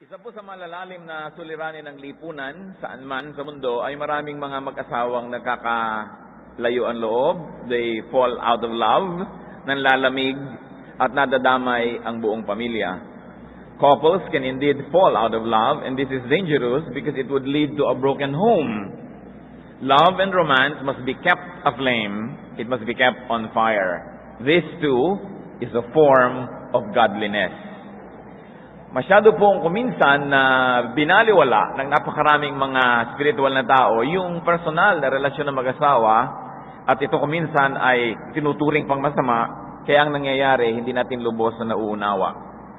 Isa po sa malalalim na suliranin ng lipunan saan man sa mundo ay maraming mga mag-asawang nakakalayo ang loob. They fall out of love, nanlalamig at nadadamay ang buong pamilya. Couples can indeed fall out of love, and this is dangerous because it would lead to a broken home. Love and romance must be kept aflame. It must be kept on fire. This too is a form of godliness. Masyado pong kuminsan na binaliwala ng napakaraming mga spiritual na tao yung personal na relasyon ng mag-asawa, at ito kuminsan ay tinuturing pang masama, kaya ang nangyayari hindi natin lubos na nauunawa.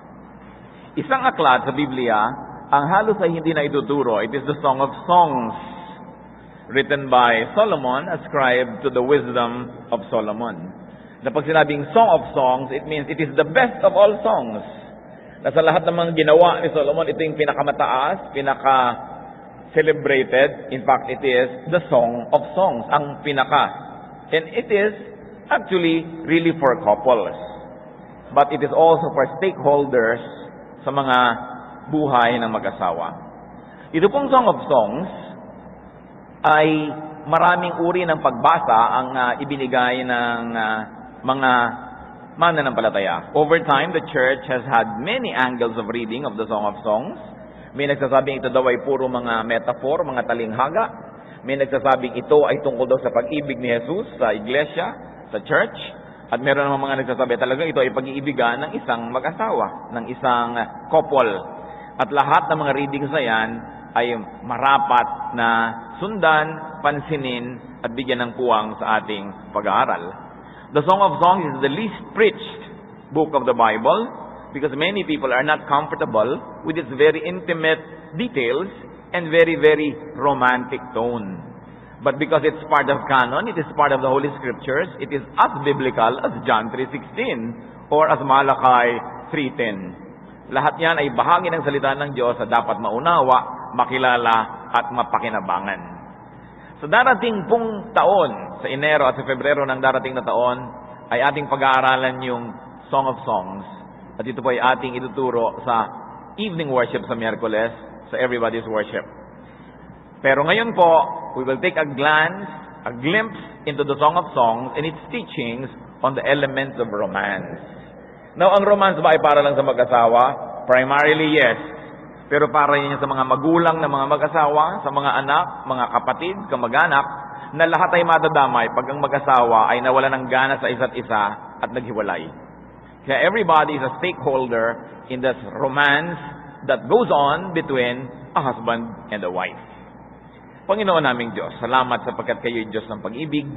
Isang aklat sa Biblia ang halos ay hindi na ituturo. It is the Song of Songs, written by Solomon, ascribed to the wisdom of Solomon. Na pag sinabing Song of Songs, it means it is the best of all songs. Na sa lahat ng mga ginawa ni Solomon, ito yung pinakamataas, pinaka-celebrated. In fact, it is the Song of Songs, ang pinaka. And it is actually really for couples. But it is also for stakeholders sa mga buhay ng mag-asawa. Ito pong Song of Songs ay maraming uri ng pagbasa ang ibinigay ng mga mananampalataya. Over time, the church has had many angles of reading of the Song of Songs. May nagsasabing ito daw ay puro mga metaphor, mga talinghaga. May nagsasabing ito ay tungkol daw sa pag-ibig ni Jesus sa iglesia, sa church. At meron naman mga nagsasabi talaga ito ay pag-iibigan ng isang mag-asawa, ng isang couple. At lahat ng mga readings na yan ay marapat na sundan, pansinin, at bigyan ng puwang sa ating pag-aaral. The Song of Songs is the least preached book of the Bible because many people are not comfortable with its very intimate details and very, very romantic tone. But because it's part of canon, it is part of the Holy Scriptures, it is as biblical as John 3:16 or as Malachi 3:10. Lahat yan ay bahagi ng salita ng Diyos na dapat maunawa, makilala at mapakinabangan. Sa darating pong taon, sa Enero at sa Pebrero ng darating na taon, ay ating pag-aaralan yung Song of Songs. At ito po ay ating ituturo sa evening worship sa Miyerkules, sa Everybody's Worship. Pero ngayon po, we will take a glimpse into the Song of Songs and its teachings on the elements of romance. Now, ang romance ba ay para lang sa mag-asawa? Primarily, yes. Pero para yan sa mga magulang na mga mag-asawa, sa mga anak, mga kapatid, kamag-anak, na lahat ay madadamay pag ang mag-asawa ay nawala ng gana sa isa't isa at naghiwalay. Kaya everybody is a stakeholder in this romance that goes on between a husband and a wife. Panginoon naming Diyos, salamat sapagkat kayo yung Diyos ng pag-ibig,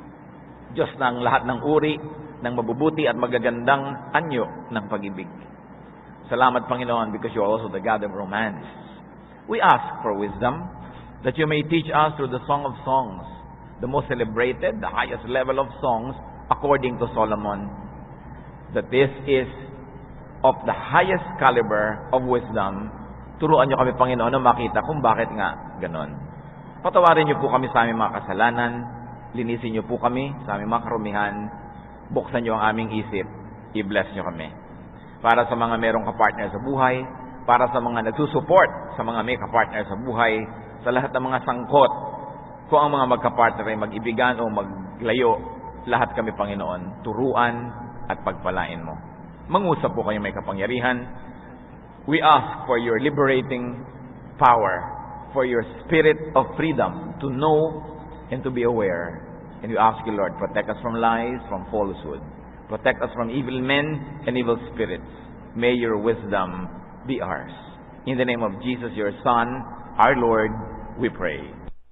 Diyos ng lahat ng uri, ng mabubuti at magagandang anyo ng pag-ibig. Salamat, Panginoon, because you are also the God of romance. We ask for wisdom, that you may teach us through the Song of Songs, the most celebrated, the highest level of songs, according to Solomon, that this is of the highest caliber of wisdom. Turuan niyo kami, Panginoon, na makita kung bakit nga ganon. Patawarin niyo po kami sa aming mga kasalanan, linisin niyo po kami sa aming mga karumihan, buksan niyo ang aming isip, i-bless niyo kami. Para sa mga merong kapartner sa buhay, para sa mga nagsusupport sa mga may kapartner sa buhay, sa lahat ng mga sangkot, kung ang mga magkapartner ay mag-ibigan o maglayo, lahat kami, Panginoon, turuan at pagpalain mo. Mangusap po kayo may kapangyarihan. We ask for your liberating power, for your spirit of freedom to know and to be aware. And we ask you, Lord, protect us from lies, from falsehood. Protect us from evil men and evil spirits. May your wisdom be ours. In the name of Jesus, your Son, our Lord, we pray.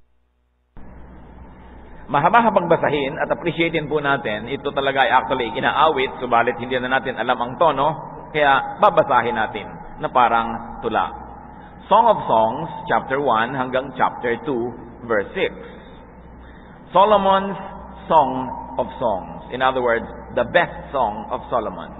Mahaba-habang basahin at appreciatein po natin. Ito talaga ay actually inaawit, subalit hindi na natin alam ang tono, kaya babasahin natin na parang tula. Song of Songs, chapter 1 hanggang chapter 2, verse 6. Solomon's Song of Songs. In other words, the best song of Solomon.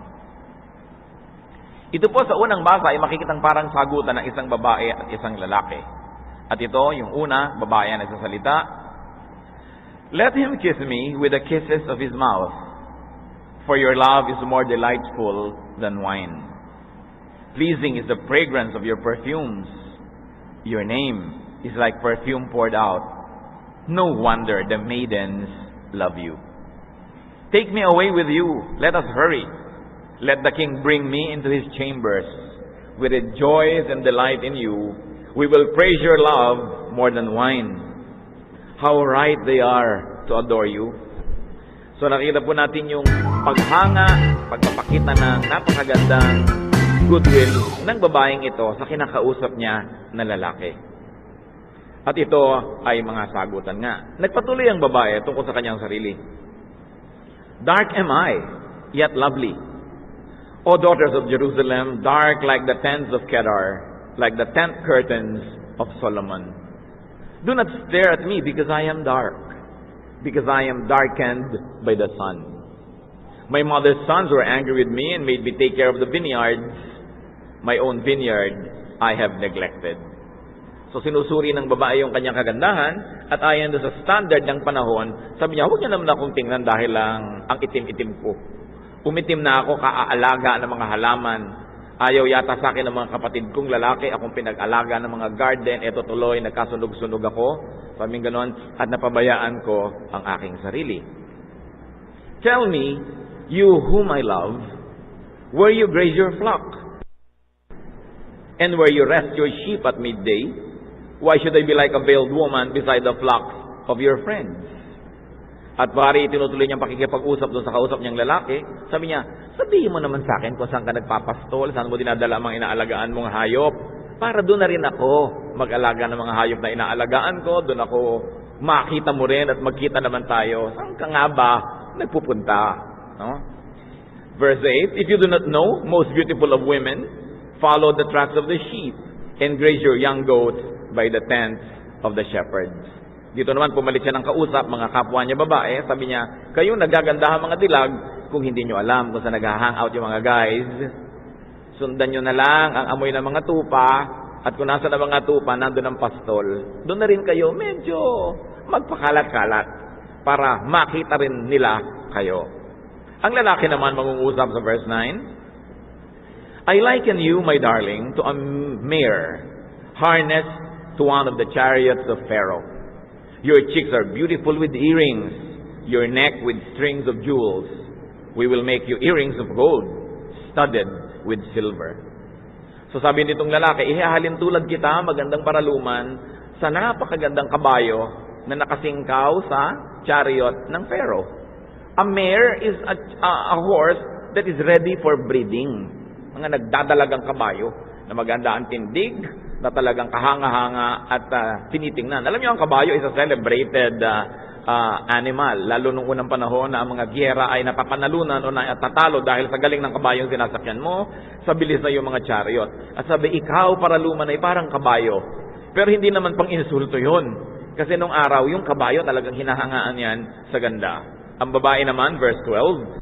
Ito po sa unang basa ay makikitang parang sagutan ng isang babae at isang lalaki. At ito, yung una, babae ang nagsasalita. Let him kiss me with the kisses of his mouth, for your love is more delightful than wine. Pleasing is the fragrance of your perfumes. Your name is like perfume poured out. No wonder the maidens love you. Take me away with you. Let us hurry. Let the king bring me into his chambers. We rejoice and delight in you. We will praise your love more than wine. How right they are to adore you. So nakita po natin yung paghanga, pagpapakita ng napakagandang goodwill ng babaeng ito sa kinakausap niya na lalaki. At ito ay mga sagutan nga. Nagpatuloy ang babae tungkol sa kanyang sarili. Dark am I, yet lovely. O daughters of Jerusalem, dark like the tents of Kedar, like the tent curtains of Solomon. Do not stare at me because I am dark, because I am darkened by the sun. My mother's sons were angry with me and made me take care of the vineyards. My own vineyard I have neglected. So sinusuri ng babae yung kanyang kagandahan at ayon sa standard ng panahon, sabi niya, huwag niyo naman akong tingnan dahil lang ang itim-itim ko. Umitim na ako, kaaalaga ng mga halaman. Ayaw yata sa akin ng mga kapatid kong lalaki, akong pinag-alaga ng mga garden, eto tuloy, nagkasunog-sunog ako. Sabing ganon, at napabayaan ko ang aking sarili. Tell me, you whom I love, where you graze your flock, and where you rest your sheep at midday, why should I be like a veiled woman beside the flocks of your friends? At pari, tinutuloy niyang pakikipag-usap doon sa kausap niyang lalaki. Sabi niya, sabihin mo naman sa akin kung saan ka nagpapastol, saan mo dinadala ang mga inaalagaan mong hayop. Para doon na rin ako mag-alaga ng mga hayop na inaalagaan ko, doon ako makita mo rin at magkita naman tayo. Saan ka nga ba nagpupunta? No? Verse 8, if you do not know, most beautiful of women, follow the tracks of the sheep, and graze your young goats by the tents of the shepherds. Dito naman, pumalit siya ng kausap, mga kapwa niya babae. Sabi niya, kayong nagagandahan mga dilag, kung hindi nyo alam kung saan nag-hangout yung mga guys, sundan nyo na lang ang amoy ng mga tupa, at kung nasa na mga tupa, nandun ang pastol. Doon na rin kayo, medyo magpakalat-kalat, para makita rin nila kayo. Ang lalaki naman mangungusap sa verse 9, I liken you, my darling, to a mare harnessed to one of the chariots of Pharaoh. Your cheeks are beautiful with earrings, your neck with strings of jewels. We will make you earrings of gold, studded with silver. So sabi nitong lalaki, ihahalin tulad kita, magandang paraluman, sa napakagandang kabayo na nakasingkaw sa chariot ng Pharaoh. A mare is a horse that is ready for breeding. Mga nagdadalagang kabayo na maganda ang tindig, na talagang kahanga-hanga at tinitingnan. Alam niyo, ang kabayo is a celebrated animal. Lalo nung unang panahon na ang mga giyera ay napapanalunan o natatalo dahil sa galing ng kabayo yung sinasakyan mo, sa bilis na yung mga chariot. At sabi, ikaw paraluman ay parang kabayo. Pero hindi naman pang insulto yun. Kasi nung araw, yung kabayo talagang hinahangaan yan sa ganda. Ang babae naman, verse 12,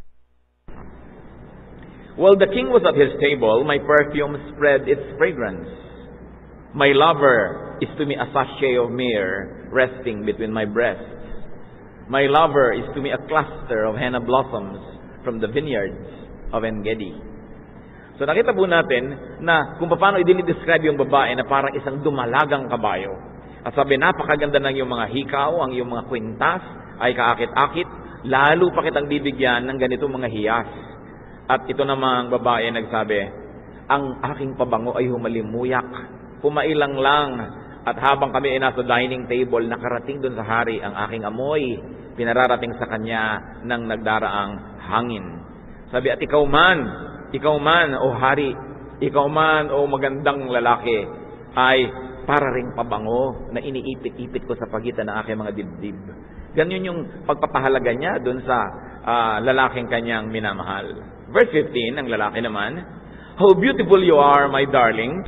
while the king was at his table, my perfume spread its fragrance. My lover is to me a sachet of myrrh resting between my breasts. My lover is to me a cluster of henna blossoms from the vineyards of En-Gedi. So nakita po natin na kung paano i-describe yung babae na parang isang dumalagang kabayo. At sabi, napakaganda ng iyong mga hikaw, ang iyong mga kwintas ay kaakit-akit, lalo pa kitang bibigyan ng ganitong mga hiyas. At ito namang babae nagsabi, ang aking pabango ay humalimuyak. Pumailang lang, at habang kami ay nasa dining table, nakarating doon sa hari ang aking amoy, pinararating sa kanya ng nagdaraang hangin. Sabi, at ikaw man, o hari, ikaw man, o magandang lalaki, ay para ring pabango na iniipit-ipit ko sa pagitan ng aking mga dibdib. Ganyan yung pagpapahalaga niya doon sa lalaking kanyang minamahal. Verse 15, ang lalaki naman, how beautiful you are, my darling.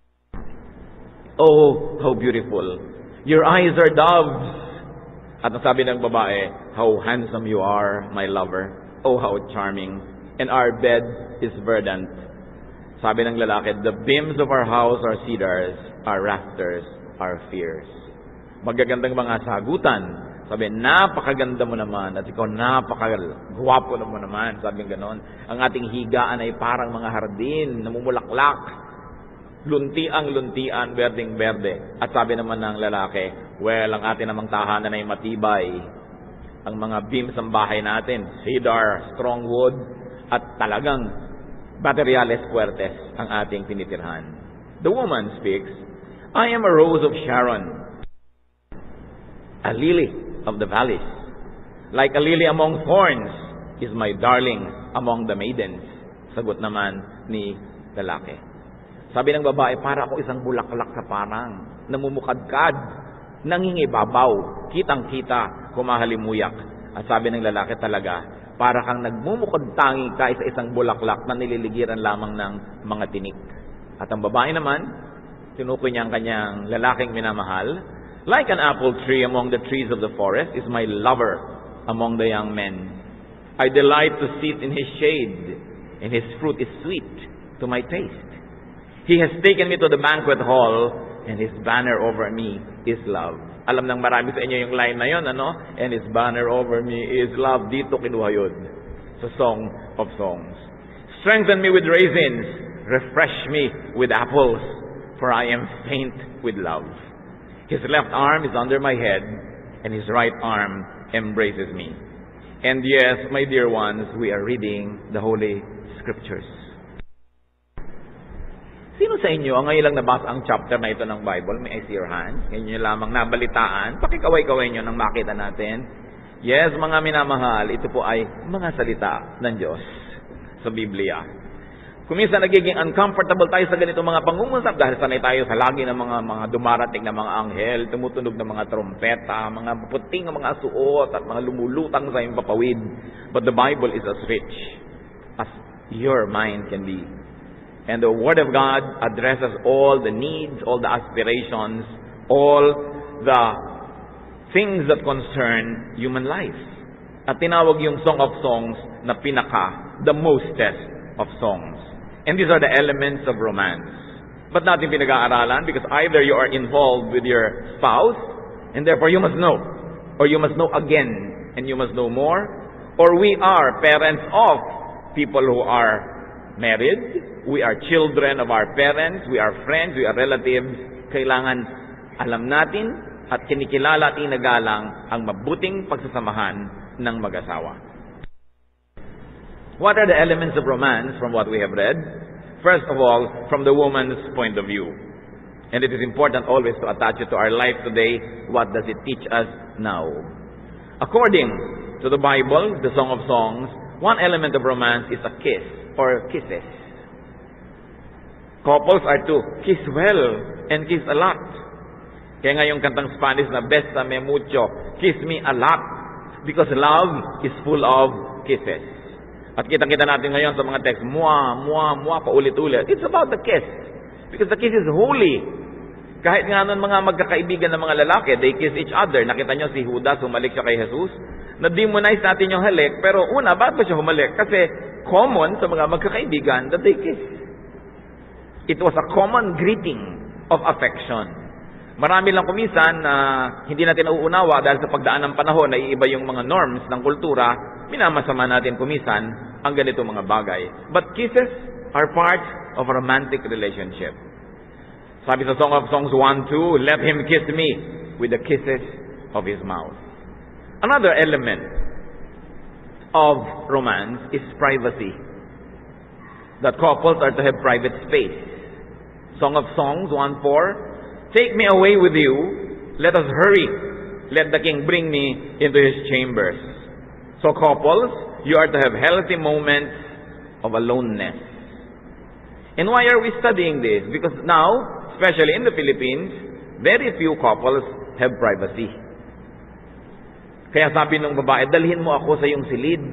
Oh, how beautiful. Your eyes are doves. At nasabi ng babae, how handsome you are, my lover. Oh, how charming. And our bed is verdant. Sabi ng lalaki, the beams of our house are cedars, our rafters are fierce. Magagandang mga sagutan. Sabi, napakaganda mo naman at ikaw napakagwapo mo naman. Sabi ganon. Ang ating higaan ay parang mga hardin, namumulaklak. luntiang-luntian, berdeng-berde. At sabi naman ng lalaki, well, ang atin namang tahanan ay matibay. Ang mga beams ng bahay natin, cedar, strong wood, at talagang materiales fuertes ang ating tinitirhan. The woman speaks, I am a rose of Sharon, a lily of the valleys. Like a lily among thorns is my darling among the maidens. Sagot naman ni lalaki. Sabi ng babae, para ako isang bulaklak sa parang, namumukadkad, nangingibabaw, kitang-kita, kumahalimuyak. At sabi ng lalaki talaga, para kang nagmumukad-tangi ka sa isang bulaklak na nililigiran lamang ng mga tinik. At ang babae naman, tinukoy niya ang kanyang lalaking minamahal, like an apple tree among the trees of the forest is my lover among the young men. I delight to sit in his shade, and his fruit is sweet to my taste. He has taken me to the banquet hall, and his banner over me is love. Alam ng marami sa inyo yung line na yun, ano? And his banner over me is love. Dito kinuha yun sa Song of Songs. Strengthen me with raisins, refresh me with apples, for I am faint with love. His left arm is under my head, and his right arm embraces me. And yes, my dear ones, we are reading the Holy Scriptures. Sino sa inyo ang ngayon lang nabasa ang chapter na ito ng Bible? May I see your hands? Ngayon nyo lamang nabalitaan. Pakikaway-kaway nyo nang makita natin. Yes, mga minamahal, ito po ay mga salita ng Diyos sa Biblia. Kung minsan nagiging uncomfortable tayo sa ganito mga pangungusap dahil sanay tayo sa lagi ng mga dumarating na mga anghel, tumutunog ng mga trompeta, mga puting ng mga suot at mga lumulutang sa iyong papawid. But the Bible is as rich as your mind can be. And the Word of God addresses all the needs, all the aspirations, all the things that concern human life. At tinawag yung Song of Songs na pinaka, the mostest of songs. And these are the elements of romance. But natin pinag-aaralan because either you are involved with your spouse, and therefore you must know, or you must know again, and you must know more, or we are parents of people who are married, we are children of our parents, we are friends, we are relatives. Kailangan alam natin at kinikilala at inagalang ang mabuting pagsasamahan ng mag-asawa. What are the elements of romance from what we have read? First of all, from the woman's point of view. And it is important always to attach it to our life today. What does it teach us now? According to the Bible, the Song of Songs, one element of romance is a kiss or kisses. Couples are to kiss well and kiss a lot. Kaya nga yung kantang Spanish na Bésame mucho, kiss me a lot, because love is full of kisses. At kitang-kita natin ngayon sa mga text, mua, mua, mua, paulit-ulit. It's about the kiss. Because the kiss is holy. Kahit nga nun mga magkakaibigan ng mga lalaki, they kiss each other. Nakita nyo si Judas, humalik siya kay Jesus. Na-demonize natin yung halik, pero una, bakit ba siya humalik? Kasi common sa mga magkakaibigan that they kiss. It was a common greeting of affection. Marami lang kumisan na hindi natin nauunawa dahil sa pagdaan ng panahon na iiba yung mga norms ng kultura, minamasama natin kumisan ang ganito mga bagay. But kisses are part of a romantic relationship. Sabi sa Song of Songs 1:2, let him kiss me with the kisses of his mouth. Another element of romance is privacy. That couples are to have private space. Song of Songs 1:4, take me away with you, let us hurry, let the king bring me into his chambers. So couples, you are to have healthy moments of aloneness. And why are we studying this? Because now, especially in the Philippines, very few couples have privacy. Kaya sabi ng babae, dalhin mo ako sa iyong silid.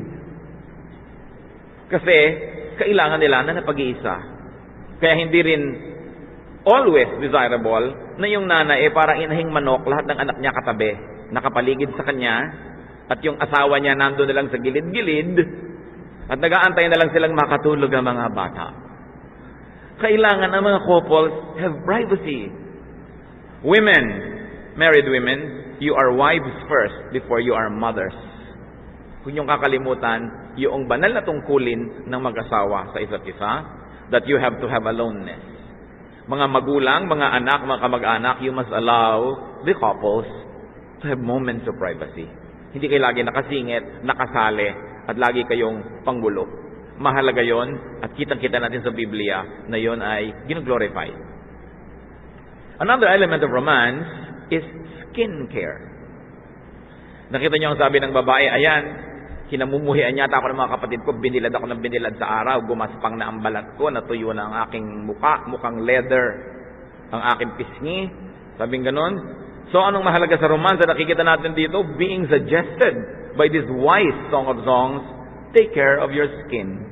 Kasi, kailangan nila na napag-iisa. Kaya hindi rin always desirable na yung nanay parang inahing manok, lahat ng anak niya katabi, nakapaligid sa kanya, at yung asawa niya nando na lang sa gilid-gilid, at nag-aantay na lang silang makatulog ang mga bata. Kailangan ang mga couples have privacy. Women, married women, you are wives first before you are mothers. Kung yung kakalimutan, yung banal na tungkulin ng mag-asawa sa isa't isa, that you have to have aloneness. Mga magulang, mga anak, mga kamag-anak, you must allow the couples to have moments of privacy. Hindi kayo lagi nakasingit, nakasali, at lagi kayong panggulo. Mahalaga yon at kitang-kita natin sa Biblia na yon ay gino-glorify. Another element of romance is skincare. Nakita niyo ang sabi ng babae, ayan, kinamumuhian niya ako ng mga kapatid ko, binilad ako ng binilad sa araw, gumaspang na ang balat ko, natuyo na ang aking mukhang leather, ang aking pisngi, sabing ganon. So anong mahalaga sa romance na nakikita natin dito? Being suggested by this wise Song of Songs, take care of your skin.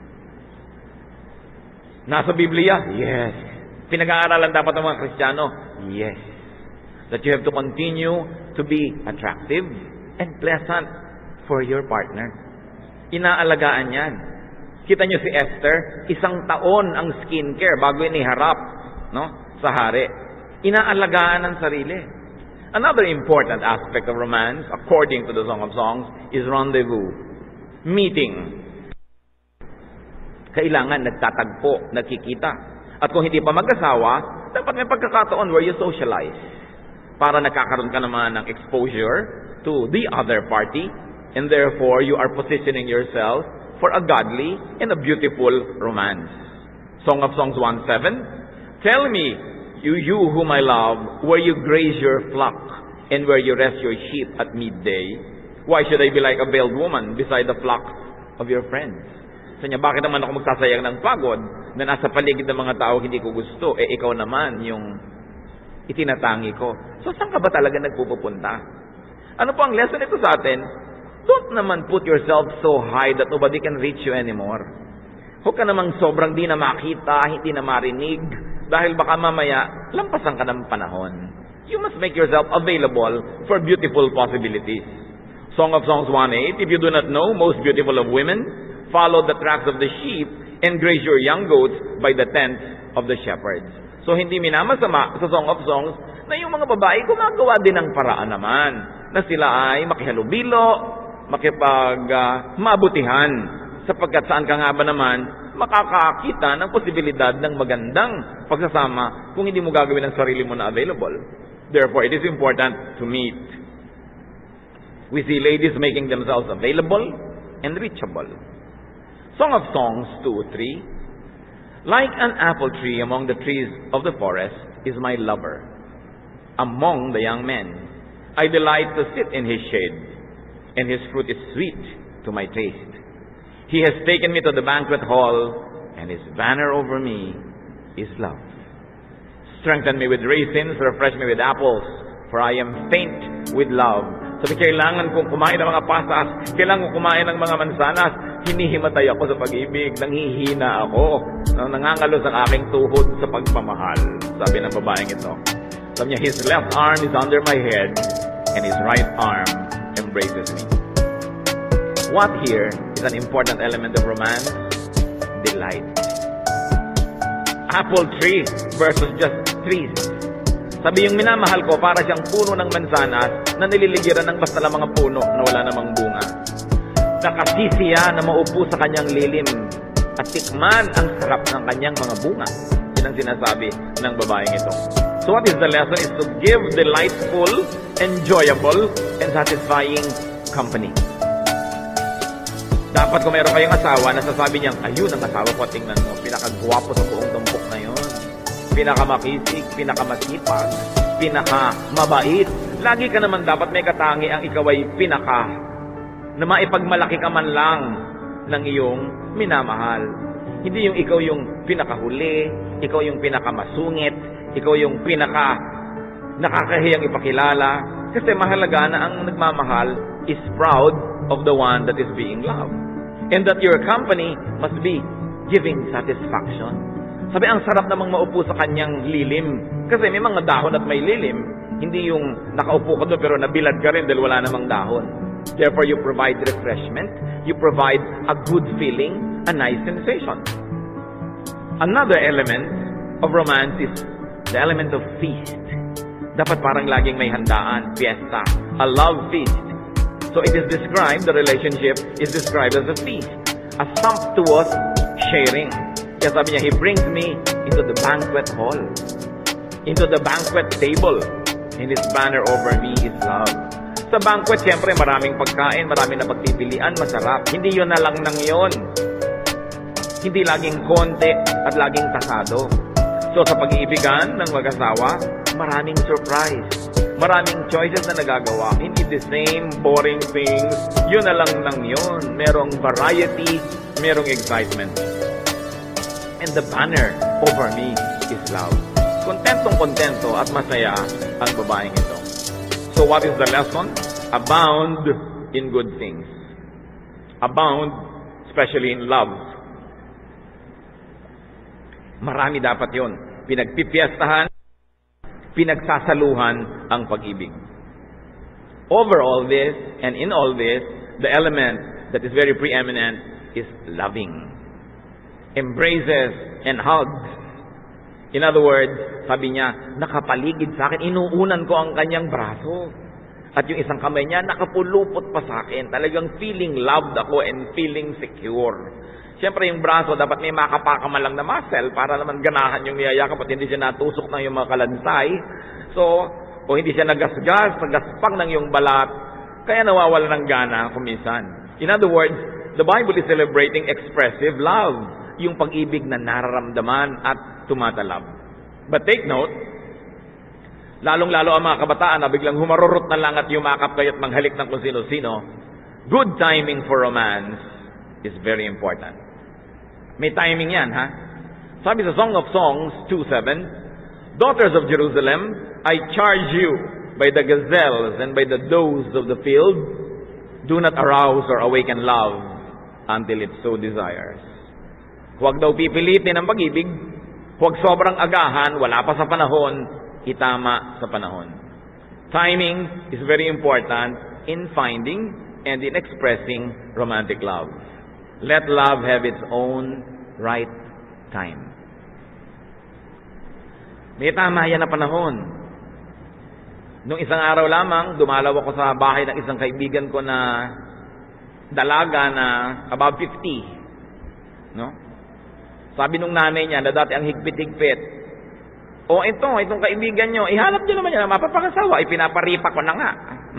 Nasa Biblia? Yes. Pinag-aaralan dapat ng mga Kristiyano? Yes. That you have to continue to be attractive and pleasant for your partner. Inaalagaan yan. Kita nyo si Esther, 1 taon ang skincare bago iniharap, no, sa hari. Inaalagaan ang sarili. Another important aspect of romance, according to the Song of Songs, is rendezvous. Meeting. Kailangan nagtatagpo, nagkikita. At kung hindi pa mag-asawa, dapat may pagkakataon where you socialize. Para nakakaroon ka naman ng exposure to the other party, and therefore you are positioning yourself for a godly and a beautiful romance. Song of Songs 1:7, tell me, you whom I love, where you graze your flock, and where you rest your sheep at midday. Why should I be like a veiled woman beside the flock of your friends? Sa niya, bakit naman ako magsasayang ng pagod na nasa paligid ng mga tao hindi ko gusto? Ikaw naman yung itinatangi ko. So, saan ka ba talaga nagpupunta? Ano po ang lesson ito sa atin? Don't naman put yourself so high that nobody can reach you anymore. Huwag ka namang sobrang di na makita, hindi na marinig, dahil baka mamaya, lampasan ka ng panahon. You must make yourself available for beautiful possibilities. Song of Songs 1:8, if you do not know, most beautiful of women, follow the tracks of the sheep, and graze your young goats by the tents of the shepherds. So, hindi minamasama sa Song of Songs na yung mga babae gumagawa din ng paraan naman na sila ay makihalubilo, mabutihan, sapagkat saan ka nga ba naman makakakita ng posibilidad ng magandang pagsasama kung hindi mo gagawin ang sarili mo na available. Therefore, it is important to meet. We see ladies making themselves available and reachable. Song of Songs 2:3, like an apple tree among the trees of the forest is my lover. Among the young men, I delight to sit in his shade, and his fruit is sweet to my taste. He has taken me to the banquet hall, and his banner over me is love. Strengthen me with raisins, refresh me with apples, for I am faint with love. Sabi, kailangan kong kumain ng mga pasas, kailangan kong kumain ng mga mansanas, hinihimatay ako sa pag-ibig, nanghihina ako, nangangalos ang aking tuhod sa pagmamahal. Sabi ng babaeng ito. Sabi niya, his left arm is under my head, and his right arm embraces me. What here is an important element of romance? Delight. Apple tree versus just trees. Sabi, yung minamahal ko, para siyang puno ng mansanas na nililigiran ng basta lang mga puno na wala namang bunga. Nakasisiya na maupo sa kanyang lilim at tikman ang sarap ng kanyang mga bunga. Yan ang sinasabi ng babaeng ito. So what is the lesson? Is to give delightful, enjoyable, and satisfying company. Dapat kung meron kayong asawa, nasasabi niyang, ayun ang asawa ko, tingnan mo, pinakagwapo sa buong tumpok na yun. Pinakamakisig, pinakamasipag, pinakamabait. Lagi ka naman dapat may katangi ang ikaw ay na maipagmalaki ka man lang ng iyong minamahal. Hindi yung ikaw yung pinakahuli, ikaw yung pinakamasungit, ikaw yung nakakahiyang ipakilala. Kasi mahalaga na ang nagmamahal is proud of the one that is being loved. And that your company must be giving satisfaction. Sabi, ang sarap namang maupo sa kanyang lilim. Kasi may mga dahon at may lilim. Hindi yung nakaupo ka doon pero nabilad ka rin dahil wala namang dahon. Therefore, you provide refreshment. You provide a good feeling, a nice sensation. Another element of romance is the element of feast. Dapat parang laging may handaan, fiesta, a love feast. So it is described, the relationship is described as a feast. A sumptuous sharing. Kaya sabi niya, he brings me into the banquet hall, into the banquet table, and His banner over me is love. Sa banquet, siyempre, maraming pagkain, maraming na pagpipilian, masarap. Hindi yun na lang nang yun. Hindi laging konti at laging tasado. So, sa pag-iibigan ng mag-asawa, maraming surprise. Maraming choices na nagagawa. Hindi the same boring things. Yun na lang nang yun. Merong variety, merong excitement. And the banner over me is love. Kontentong-kontento at masaya ang babaeng ito. So what is the lesson? Abound in good things. Abound, especially in love. Marami dapat yun. Pinagpipiestahan, pinagsasaluhan ang pag-ibig. Over all this, and in all this, the element that is very preeminent is loving. Embraces and hugs. In other words, sabi niya, nakapaligid sa akin, inuunan ko ang kanyang braso. At yung isang kamay niya, nakapulupot pa sa akin. Talagang feeling loved ako and feeling secure. Siyempre, yung braso, dapat may makapakaman lang na muscle para naman ganahan yung niyayakap at hindi siya natusok ng yung mga kalansay. So, o hindi siya nagasgas, nagaspang ng yung balat, kaya nawawala ng gana kuminsan. In other words, the Bible is celebrating expressive love, yung pag-ibig na nararamdaman at tumatalab. But take note, lalong-lalo ang mga kabataan na biglang humarurot na lang at yumakap kayo at manghalik ng kung sino-sino, good timing for romance is very important. May timing yan, ha? Sabi sa Song of Songs 2:7, Daughters of Jerusalem, I charge you by the gazelles and by the does of the field, do not arouse or awaken love until it so desires. Huwag daw pipilitin ang pag-ibig, huwag sobrang agahan, wala pa sa panahon, itama sa panahon. Timing is very important in finding and in expressing romantic love. Let love have its own right time. May tama yan na panahon. Nung isang araw lamang, dumalaw ako sa bahay ng isang kaibigan ko na dalaga na above 50. No? Sabi nung nanay niya na dati ang higpit-higpit, o itong kaibigan nyo, ihanap nyo naman yan, mapapangasawa, ipinaparipa ko na nga. No?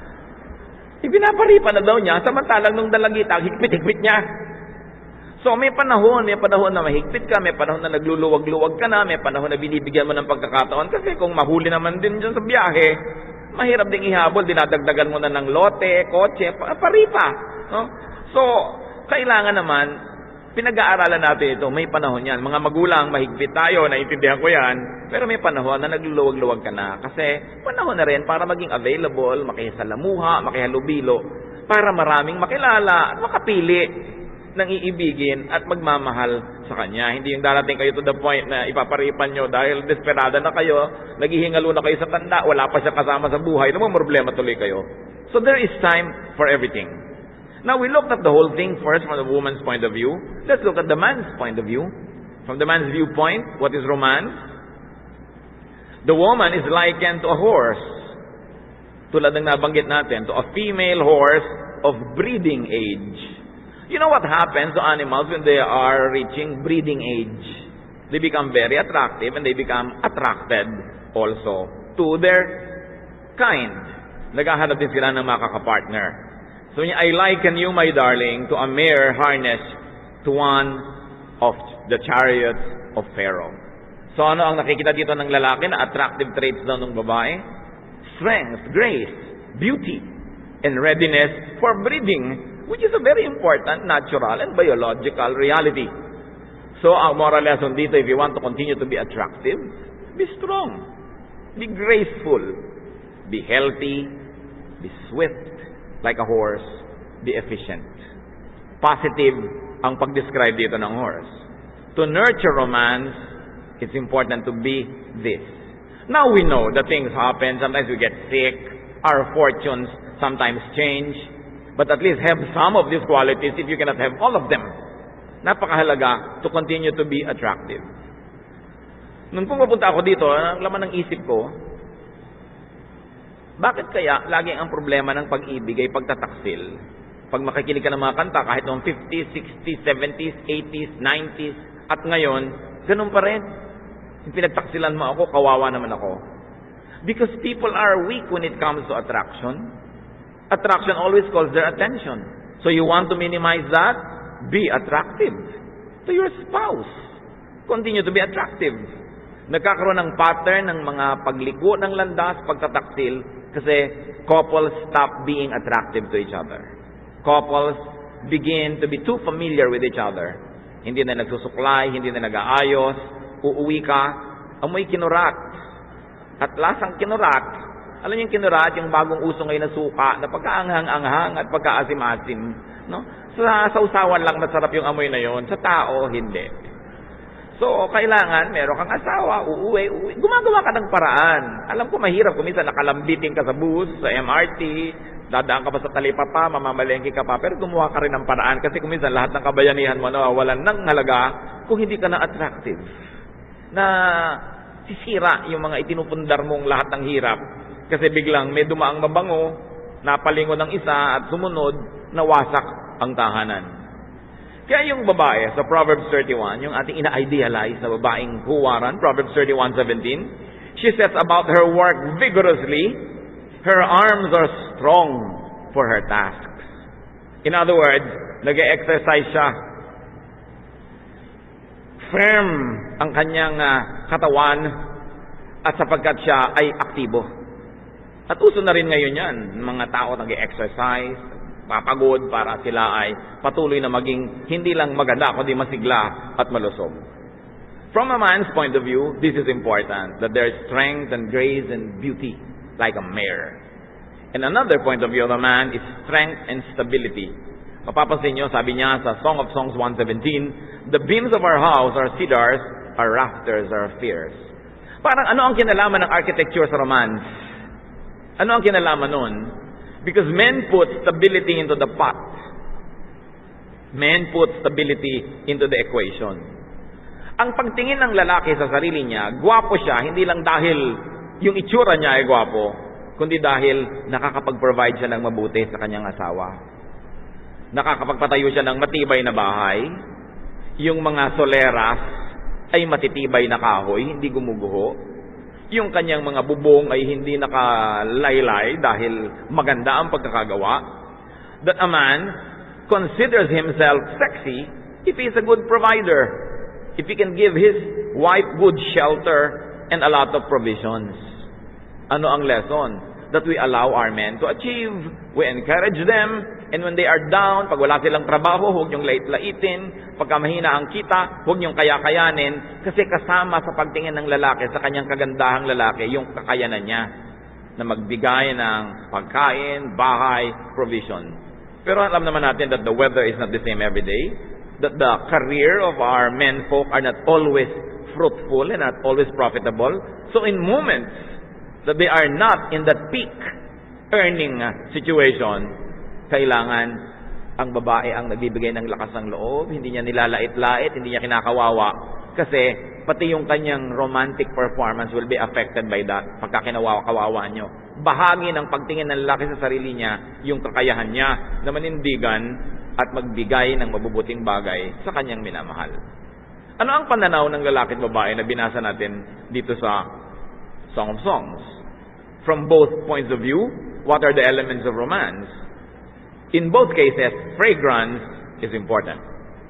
Ipinaparipa na daw niya, samantalang nung dalagita, higpit-higpit niya. So may panahon na mahigpit ka, may panahon na nagluluwag-luwag ka na, may panahon na binibigyan mo ng pagkakataon. Kasi kung mahuli naman din dyan sa biyahe, mahirap ding ihabol, dinadagdagan mo na ng lote, kotse, paripa. No? So, kailangan naman, pinag-aaralan natin ito, may panahon yan. Mga magulang, mahigpit tayo, naiintindihan ko yan, pero may panahon na nagluluwag-luwag ka na. Kasi panahon na rin para maging available, makisalamuha, makihalubilo, para maraming makilala at makapili ng iibigin at magmamahal sa kanya. Hindi yung darating kayo to the point na ipaparipan nyo dahil desperada na kayo, naghihingalo na kayo sa tanda, wala pa siya kasama sa buhay, namang problema tuloy kayo. So there is time for everything. Now, we looked at the whole thing first from the woman's point of view. Let's look at the man's point of view. From the man's viewpoint, what is romance? The woman is likened to a horse. Tulad ng nabanggit natin, to a female horse of breeding age. You know what happens to animals when they are reaching breeding age? They become very attractive and they become attracted also to their kind. Naghahanap din sila ng makakapartner. So, I liken you, my darling, to a mare harnessed to one of the chariots of Pharaoh. So, ano ang nakikita dito ng lalaki na attractive traits daw ng babae? Strength, grace, beauty, and readiness for breeding, which is a very important natural and biological reality. So, ang moral lesson dito, if you want to continue to be attractive, be strong, be graceful, be healthy, be swift, like a horse, be efficient. Positive ang pag-describe dito ng horse. To nurture romance, it's important to be this. Now we know that things happen. Sometimes we get sick. Our fortunes sometimes change. But at least have some of these qualities if you cannot have all of them. Napakahalaga to continue to be attractive. Nung pumunta ako dito, ang laman ng isip ko, bakit kaya laging ang problema ng pag-ibig ay pagtataksil? Pag makikinig ka ng mga kanta, kahit noong 50s, 60s, 70s, 80s, 90s, at ngayon, Ganun pa rin. Yung pinagtaksilan mo ako, kawawa naman ako. Because people are weak when it comes to attraction. Attraction always calls their attention. So you want to minimize that? Be attractive to your spouse. Continue to be attractive. Nagkakaroon ng pattern ng mga pagliko ng landas, pagtataksil, kasi couples stop being attractive to each other. Couples begin to be too familiar with each other. Hindi na nagsusuklay, hindi na nag-aayos, uuwi ka, amoy kinurat. At lasang kinurat, alam yung kinurat, yung bagong uso ngayon na suka, na pagkaanghang-anghang at pagkaasim-asim. No? Sa sausawan lang masarap yung amoy na yon, sa tao, hindi. So, kailangan, meron kang asawa, uuwi. Gumagawa ka ng paraan. Alam ko, mahirap kung minsan nakalambiting ka sa bus, sa MRT, dadaan ka pa sa talipapa, mamamalengke ka pa, pero gumawa ka rin ng paraan kasi kung minsan lahat ng kabayanihan mo nawawalan ng halaga kung hindi ka na attractive. Na sisira yung mga itinupundar mong lahat ng hirap kasi biglang may dumaang mabango, napalingon ng isa at sumunod, nawasak ang tahanan. Kaya yung babae sa Proverbs 31, yung ating ina-idealize na babaeng huwaran, Proverbs 31:17, she sets about her work vigorously, her arms are strong for her tasks. In other words, nag-exercise siya. Firm ang kanyang katawan at sapagkat siya ay aktibo. At uso na rin ngayon yan, mga tao nag-exercise, papagod para sila ay patuloy na maging hindi lang maganda, kundi masigla at malusog. From a man's point of view, this is important, that there is strength and grace and beauty like a mare. And another point of view of a man is strength and stability. Mapapansin nyo, sabi niya sa Song of Songs 117, the beams of our house are cedars, our rafters are fierce. Parang ano ang kinalaman ng architecture sa romance? Ano ang kinalaman nun? Because men put stability into the pot. Men put stability into the equation. Ang pagtingin ng lalaki sa sarili niya, gwapo siya, hindi lang dahil yung itsura niya ay gwapo, kundi dahil nakakapag-provide siya ng mabuti sa kanyang asawa. Nakakapagpatayo siya ng matibay na bahay. Yung mga soleras ay matitibay na kahoy, hindi gumuguho. Yung kanyang mga bubong ay hindi nakalaylay dahil maganda ang pagkakagawa. That a man considers himself sexy if he is a good provider. If he can give his wife good shelter and a lot of provisions. Ano ang lesson? That we allow our men to achieve. We encourage them. And when they are down, pag wala silang trabaho, huwag niyong lait-laitin. Pagka mahina ang kita, huwag niyong kaya-kayanin. Kasi kasama sa pagtingin ng lalaki, sa kanyang kagandahang lalaki, yung kakayanan niya na magbigay ng pagkain, bahay, provision. Pero alam naman natin that the weather is not the same every day. That the career of our men folk are not always fruitful and not always profitable. So in moments that they are not in that peak earning situation, kailangan ang babae ang nagbibigay ng lakas ng loob, hindi niya nilalait-lait, hindi niya kinakawawa. Kasi pati yung kanyang romantic performance will be affected by that pagka kinawawa-kawawa nyo. Bahagi ng pagtingin ng lalaki sa sarili niya, yung kakayahan niya na manindigan at magbigay ng mabubuting bagay sa kanyang minamahal. Ano ang pananaw ng lalaki at babae na binasa natin dito sa Song of Songs? From both points of view, what are the elements of romance? In both cases, fragrance is important.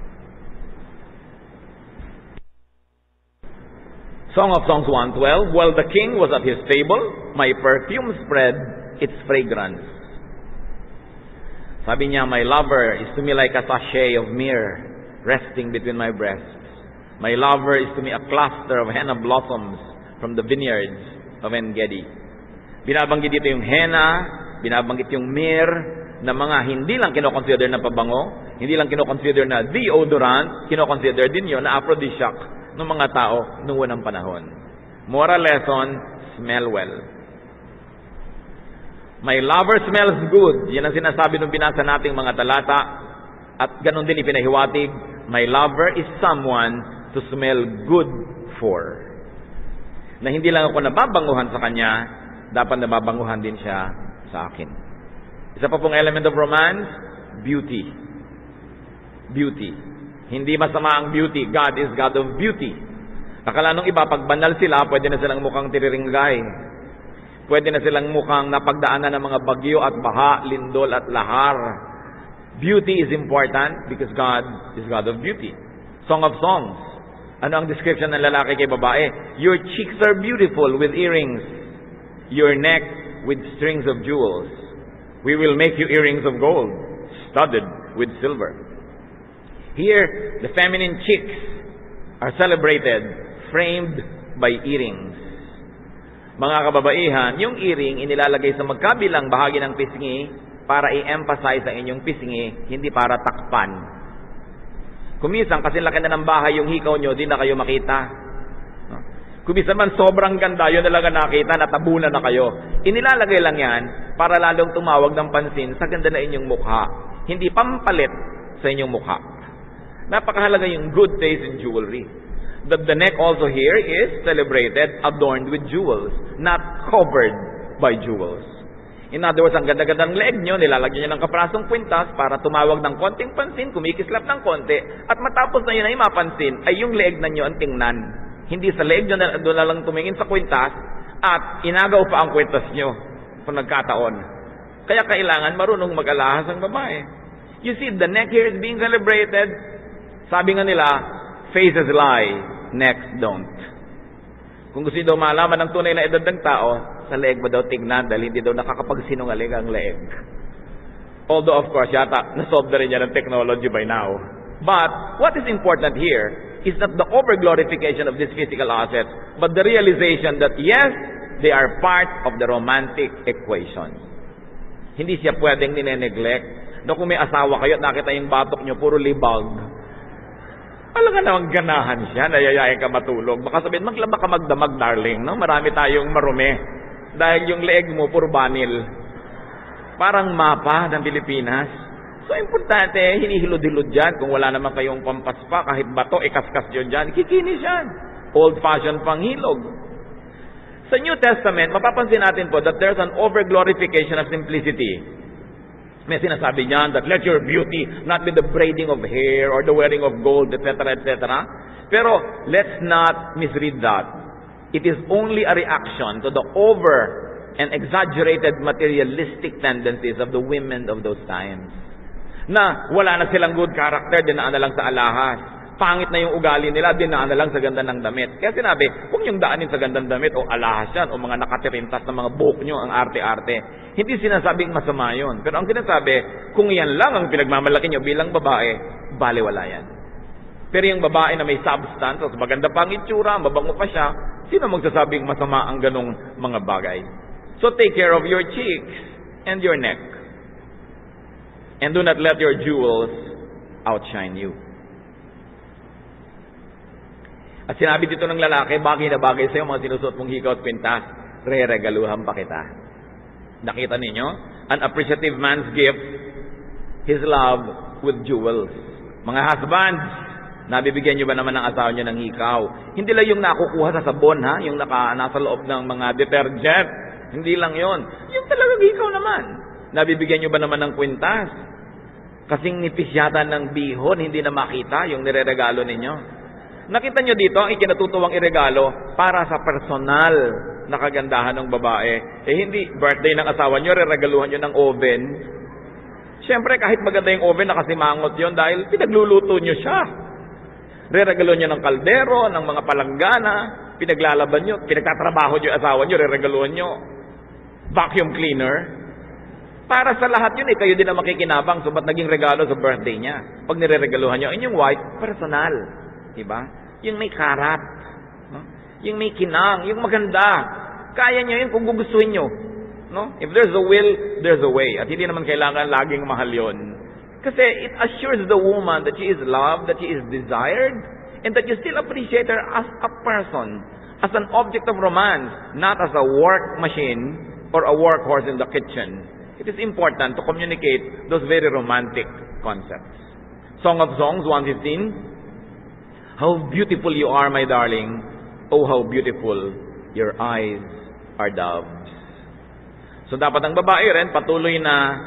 Song of Songs 1:12, while the king was at his table, my perfume spread its fragrance. Sabi niya, my lover is to me like a sachet of myrrh resting between my breasts. My lover is to me a cluster of henna blossoms from the vineyards of En-Gedi. Binabanggit dito yung henna, binabanggit yung myrrh, na mga hindi lang kinoconsider na pabango, hindi lang kinoconsider na deodorant, kinoconsider din yun na aphrodisiac ng mga tao noong unang panahon. Moral lesson, smell well. My lover smells good. Yan ang sinasabi nung binasa nating mga talata. At ganun din ipinahiwatig, my lover is someone to smell good for. Na hindi lang ako nababanguhan sa kanya, dapat nababanguhan din siya sa akin. Isa pa pong element of romance, beauty. Beauty. Hindi masama ang beauty. God is God of beauty. Akala nung iba, pag banal sila, pwede na silang mukhang tiriringgay. Pwede na silang mukhang napagdaanan ng mga bagyo at baha, lindol at lahar. Beauty is important because God is God of beauty. Song of Songs. Ano ang description ng lalaki kay babae? Your cheeks are beautiful with earrings. Your neck with strings of jewels. We will make you earrings of gold, studded with silver. Here, the feminine cheeks are celebrated, framed by earrings. Mga kababaihan, yung earring inilalagay sa magkabilang bahagi ng pisngi para i-emphasize ang inyong pisngi, hindi para takpan. Kumisan, kasi laki na ng bahay yung hikaw nyo, di na kayo makita. Kumisan man, sobrang ganda, yun na lang ang nakita, natabunan na kayo. Inilalagay lang yan para lalong tumawag ng pansin sa ganda na inyong mukha, hindi pampalit sa inyong mukha. Napakahalaga yung good taste in jewelry. That the neck also here is celebrated, adorned with jewels, not covered by jewels. In other words, ang ganda-gandang leeg nyo, nilalagyan nyo ng kaprasong kwintas para tumawag ng konting pansin, kumikislap ng konti, at matapos na yun ay mapansin, ay yung leeg na nyo ang tingnan. Hindi sa leeg nyo na doon na lang tumingin sa kwintas, at inagaw pa ang kwintas nyo kung nagkataon. Kaya kailangan marunong mag-alahas ang babae. You see, the neck here is being celebrated. Sabi nga nila, faces lie, necks don't. Kung gusto daw malaman ng tunay na edad ng tao, sa leeg ba daw tignan dahil hindi daw nakakapagsinungaling ang leeg. Although of course, yata nasolve na rin yan ng technology by now. But what is important here is not the over-glorification of these physical assets, but the realization that yes, they are part of the romantic equation. Hindi siya pwedeng nine-neglect. No, kung may asawa kayo at nakita yung batok nyo, puro libag, talaga namang ganahan siya, nayayain ka matulog. Baka sabihin, maglaba ka magdamag, darling. No? Marami tayong marumi. Dahil yung leeg mo, puro banil. Parang mapa ng Pilipinas. So, importante, hinihilod-hilod dyan. Kung wala naman kayong pampaspa, kahit bato, ikaskas yun dyan, kikinis yan. Old-fashioned panghilog. Sa New Testament, mapapansin natin po that there's an over-glorification of simplicity. May sinasabi niyan that let your beauty not be the braiding of hair or the wearing of gold, etc., etc. Pero let's not misread that. It is only a reaction to the over and exaggerated materialistic tendencies of the women of those times. Na wala na silang good character, dinaan na lang sa alahas. Pangit na yung ugali nila, dinaan na lang sa ganda ng damit. Kaya sinabi, kung yung daanin sa gandang damit o alahas yan o mga nakatirintas na mga buhok nyo ang arte-arte, hindi sinasabing masama yun. Pero ang sinasabi, kung yan lang ang pinagmamalaki nyo bilang babae, baliwala yan. Pero yung babae na may substance, o maganda pang itsura, mabango pa siya, sino magsasabing masama ang ganong mga bagay? So take care of your cheeks and your neck. And do not let your jewels outshine you. At sinabi dito ng lalaki, bagay na bagay sa'yo mga sinusuot mong hikaw at pintas, re-regaluhan pa kita. Nakita ninyo? An appreciative man's gift, his love with jewels. Mga husbands, nabibigyan nyo ba naman ng asawa nyo ng hikaw? Hindi lang yung nakukuha sa sabon, ha? Yung nasa loob ng mga detergent. Hindi lang yon. Yung talagang hikaw naman. Nabibigyan nyo ba naman ng kwintas? Kasing nipis yata ng bihon, hindi na makita yung nireregalo ninyo. Nakita nyo dito, ang ikinatutuwang iregalo para sa personal na kagandahan ng babae. Eh hindi, birthday ng asawa nyo, reregaluhan nyo ng oven. Siyempre, kahit maganda yung oven, nakasimangot yon dahil pinagluluto nyo siya. Reregaluhan nyo ng kaldero, ng mga palanggana, pinaglalaban nyo, pinagtatrabaho nyo yung asawa nyo, reregaluhan nyo vacuum cleaner. Para sa lahat yun, kayo din ang makikinabang, so ba't naging regalo sa birthday niya? Pag nireregaluhan nyo, inyong wife, personal. Diba? Yung may karat, no? Yung may kinang, yung maganda. Kaya nyo yun kung gugustuhin nyo. No? If there's a will, there's a way. At hindi naman kailangan laging mahal yun. Kasi it assures the woman that she is loved, that she is desired, and that you still appreciate her as a person, as an object of romance, not as a work machine or a workhorse in the kitchen. It is important to communicate those very romantic concepts. Song of Songs 1:15. How beautiful you are, my darling. Oh, how beautiful your eyes are doves. So dapat ang babae rin patuloy na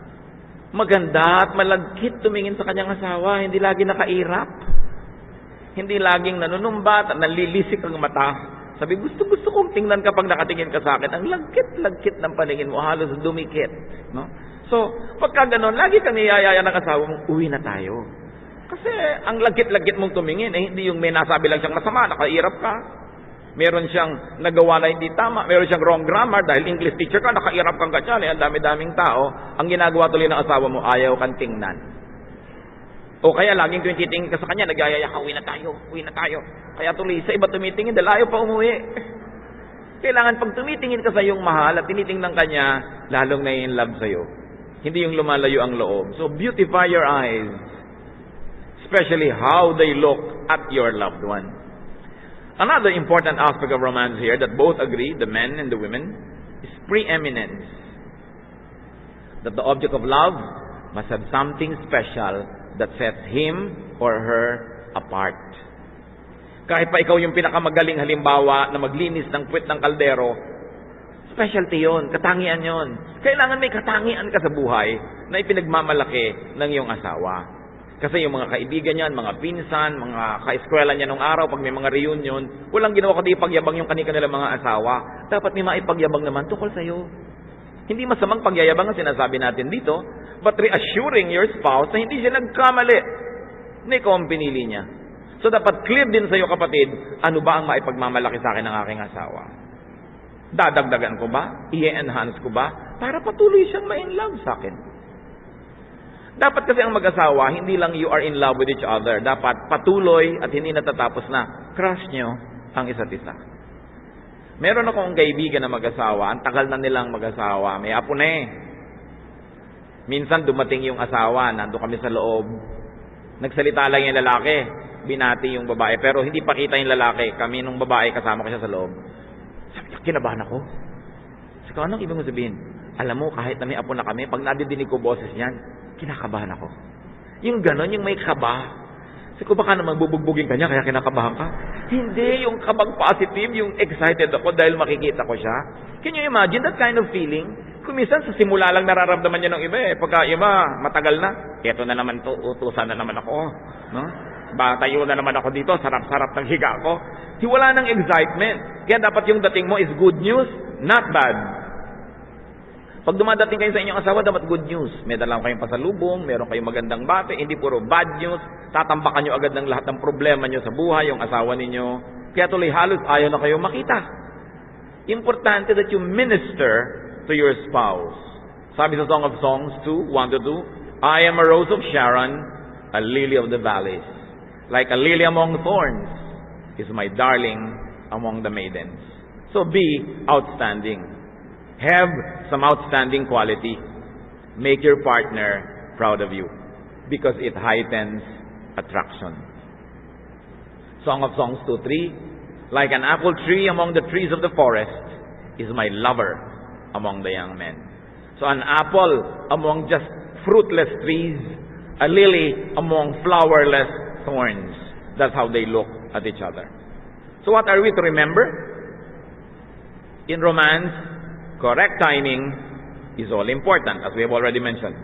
maganda at malagkit tumingin sa kanyang asawa, hindi lagi nakairap. Hindi laging nanunumbat at nanlilisik ang mata. Sabi, gusto kong tingnan kapag nakatingin ka sa akin. Ang lagkit-lagkit ng paningin mo, halos dumikit. No? So, pagka ganon, lagi kang niyayaya ng asawa mong, uwi na tayo. Kasi ang lagkit-lagkit mong tumingin, hindi yung may nasabi lang siyang masama, nakairap ka. Meron siyang nagawa na hindi tama, meron siyang wrong grammar dahil English teacher ka, nakairap kang ganyan, ang dami-daming tao. Ang ginagawa tuloy ng asawa mo, ayaw kang tingnan. O kaya laging tuwing titingin ka sa kanya, nagyayaya ka, uwi na tayo. Kaya tuloy sa iba tumitingin dahil ayaw pa umuwi. Kailangan pag tumitingin ka sa iyong mahal at tinitingnan ka niya, lalong na-in-love sa'yo. Hindi yung lumalayo ang loob. So beautify your eyes, especially how they look at your loved one. Another important aspect of romance here that both agree, the men and the women, is preeminence. That the object of love must have something special that sets him or her apart. Kahit pa ikaw yung pinakamagaling halimbawa na maglinis ng puwet ng kaldero, specialty yun, katangian yun. Kailangan may katangian ka sa buhay na ipinagmamalaki ng iyong asawa. Kasi yung mga kaibigan niyan, mga pinsan, mga ka-eskwela niya nung araw, pag may mga reunion, walang ginawa kundi ipagyabang yung kanilang mga asawa. Dapat may maipagyabang naman tungkol sa'yo. Hindi masamang pagyayabang ang sinasabi natin dito, but reassuring your spouse na hindi siya nagkamali na ikaw ang pinili niya. So dapat clear din sa'yo, kapatid, ano ba ang maipagmamalaki sa akin ng aking asawa? Dadagdagan ko ba? I-enhance ko ba? Para patuloy siyang ma-in-love sa akin. Dapat kasi ang mag-asawa, hindi lang you are in love with each other. Dapat patuloy at hindi natatapos na crush nyo ang isa't isa. Meron akong kaibigan na mag-asawa, ang tagal na nilang mag-asawa, may apo na eh. Minsan dumating yung asawa, nandun kami sa loob. Nagsalita lang yung lalaki, binati yung babae, pero hindi pa kita yung lalaki. Kami nung babae, kasama ko siya sa loob. Sabi niya, kinabahan ako. Sabi ko, anong ibig mo sabihin? Alam mo, kahit na may apo na kami, pag nadidinig ko boses niyan, kinakabahan ako. Yung ganon, yung may kaba. Sabi ko, baka naman bubugbugin ka niya, kaya kinakabahan ka. Hindi, yung kabang positive, yung excited ako dahil makikita ko siya. Can you imagine that kind of feeling? Kung minsan sa simula lang nararamdaman niya ng iba eh. Pagka iba, matagal na. Eto na naman to, utusan na naman ako. No? Tayo na naman ako dito, sarap-sarap ng higa ko. Wala ng excitement. Kaya dapat yung dating mo is good news, not bad. Pag dumadating kayo sa inyong asawa, dapat good news. May dalang kayong pasalubong, meron kayong magandang bate, hindi puro bad news. Tatambakan nyo agad ng lahat ng problema nyo sa buhay, yung asawa ninyo. Kaya tuloy halos ayaw na kayo makita. Importante that you minister to your spouse. Sabi sa Song of Songs 2:1-2, I am a rose of Sharon, a lily of the valleys. Like a lily among thorns is my darling among the maidens. So be outstanding. Have some outstanding quality. Make your partner proud of you because it heightens attraction. Song of Songs 2:3, like an apple tree among the trees of the forest is my lover among the young men. So an apple among just fruitless trees, a lily among flowerless thorns. That's how they look at each other. So what are we to remember? In romance, correct timing is all important, as we have already mentioned.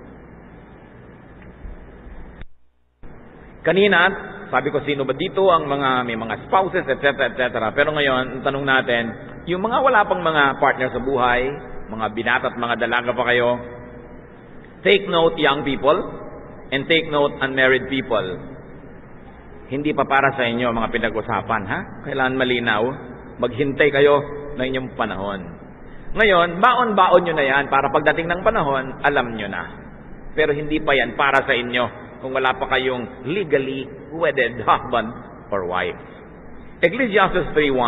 Kanina, sabi ko sino ba dito ang may mga spouses, etc., etc. Pero ngayon, ang tanong natin, yung mga wala pang mga partner sa buhay, mga binata at mga dalaga pa kayo, take note, young people, and take note, unmarried people. Hindi pa para sa inyo mga pinag-usapan, ha? Kailangan malinaw. Maghintay kayo ng inyong panahon. Ngayon, baon-baon nyo na yan para pagdating ng panahon, alam nyo na. Pero hindi pa yan para sa inyo kung wala pa kayong legally wedded husband or wife. Ecclesiastes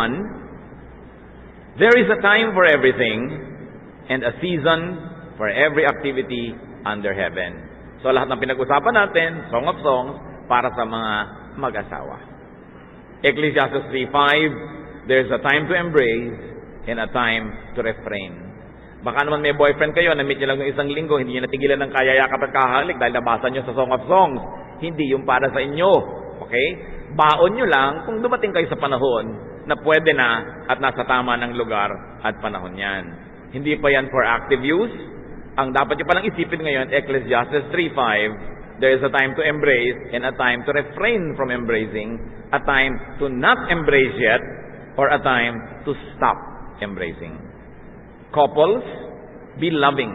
3:1, there is a time for everything and a season for every activity under heaven. So lahat ng pinag-usapan natin, Song of Songs, para sa mga mag-asawa. Ecclesiastes 3:5, there's a time to embrace and a time to refrain. Baka naman may boyfriend kayo, na-meet nyo lang ng isang linggo, hindi nyo natigilan ng kayayakap at kahalik dahil nabasa nyo sa Song of Songs. Hindi yung para sa inyo. Okay? Baon nyo lang kung dumating kayo sa panahon na pwede na at nasa tama ng lugar at panahon yan. Hindi pa yan for active use. Ang dapat nyo palang isipin ngayon, Ecclesiastes 3:5, There is a time to embrace and a time to refrain from embracing, a time to not embrace yet, or a time to stop embracing. Couples, be loving.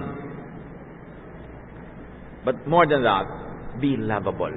But more than that, be lovable.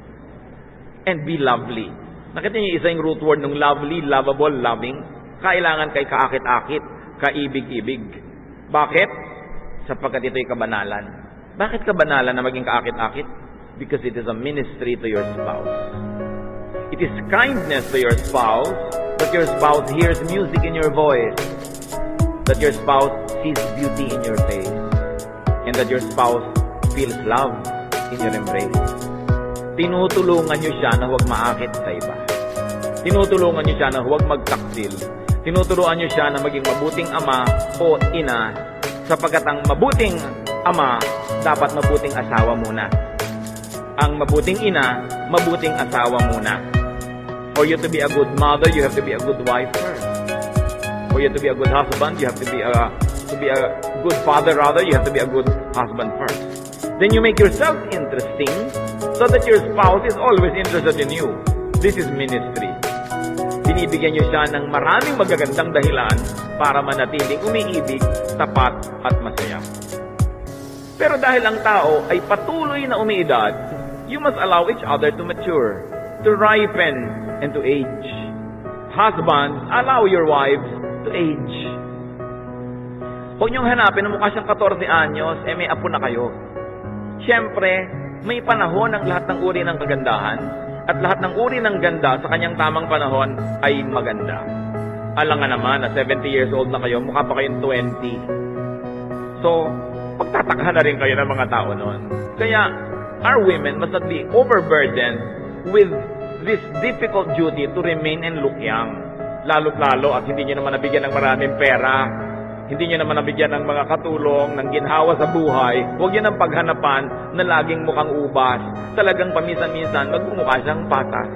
And be lovely. Nakita niyo isa yung root word ng lovely, lovable, loving? Kailangan kay kaakit-akit, kaibig-ibig. Bakit? Sapagkat ito'y kabanalan. Bakit kabanalan na maging kaakit-akit? Because it is a ministry to your spouse. It is kindness to your spouse, that your spouse hears music in your voice, that your spouse sees beauty in your face, and that your spouse feels love in your embrace. Tinutulungan niyo siya na huwag maakit sa iba. Tinutulungan niyo siya na huwag magtaksil. Tinuturuan niyo siya na maging mabuting ama o ina, sapagkat ang mabuting ama, dapat mabuting asawa muna. Ang mabuting ina, mabuting asawa muna. For you to be a good mother, you have to be a good wife first. For you to be a good husband, you have to be a good father rather, you have to be a good husband first. Then you make yourself interesting so that your spouse is always interested in you. This is ministry. Binibigyan niyo siya ng maraming magagandang dahilan para manatiling umiibig, tapat at masaya. Pero dahil ang tao ay patuloy na umiidad, you must allow each other to mature, to ripen, and to age. Husbands, allow your wives to age. Huwag niyong hanapin na mukha siyang 14 anyos, may apo na kayo. Siyempre, may panahon ang lahat ng uri ng kagandahan, at lahat ng uri ng ganda sa kanyang tamang panahon ay maganda. Alangan naman na 70 years old na kayo, mukha pa kayong 20. So, pagtatakhan na rin kayo ng mga tao noon. Kaya, our women must not be overburdened with this difficult duty to remain and look young. Lalo-lalo at hindi nyo naman nabigyan ng maraming pera, hindi nyo naman nabigyan ng mga katulong, ng ginhawa sa buhay. Huwag yan ang paghanapan na laging mukhang ubas. Talagang paminsan-minsan, magmumukha siyang patas.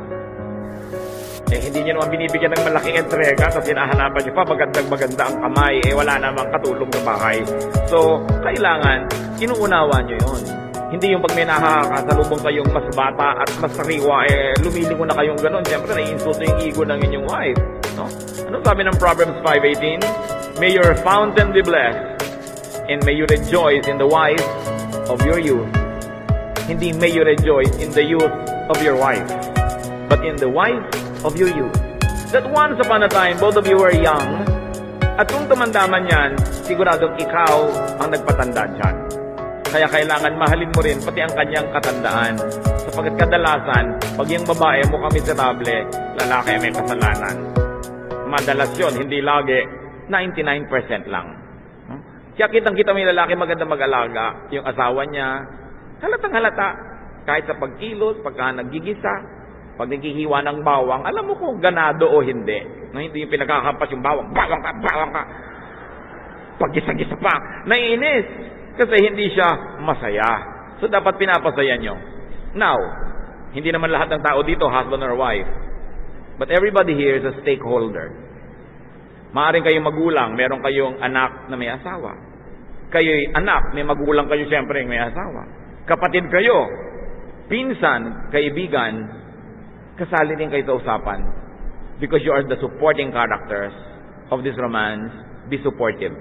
Hindi nyo naman binibigyan ng malaking entrega kasi hinahanapan nyo pa magandang-maganda ang kamay. Wala namang katulong sa bahay. So, kailangan, inuunawa nyo yun. Hindi yung pag may nakakasalubong kayong mas bata at mas sariwa, lumilingon na kayong gano'n. Siyempre, nai-insulto yung ego ng inyong wife. No? Anong sabi ng Proverbs 5:18? May your fountain be blessed, and may you rejoice in the wife of your youth. Hindi may you rejoice in the youth of your wife, but in the wife of your youth. That once upon a time, both of you were young, at kung tumanda man yan, siguradong ikaw ang nagpatanda dyan. Kaya kailangan mahalin mo rin pati ang kanyang katandaan. Sapagkat kadalasan, pag yung babae mukhang miserable, lalaki may kasalanan. Madalas yun, hindi lagi, 99% lang. Kaya kitang-kita may lalaki maganda mag-alaga, yung asawa niya, halatang halata. Kahit sa pagkilos, pagka naggigisa, pag naghihiwa ng bawang, alam mo kung ganado o hindi. No, hindi yung pinagkakampas yung bawang, bawang ka. Pag gisa-gisa pa, naiinis. Kasi hindi siya masaya. So, dapat pinapasaya nyo. Now, hindi naman lahat ng tao dito, husband or wife. But everybody here is a stakeholder. Maaring kayong magulang, meron kayong anak na may asawa. Kayo'y anak, may magulang kayo siyempre may asawa. Kapatid kayo, pinsan, kaibigan, kasali din kayo sa usapan. Because you are the supporting characters of this romance, be supportive.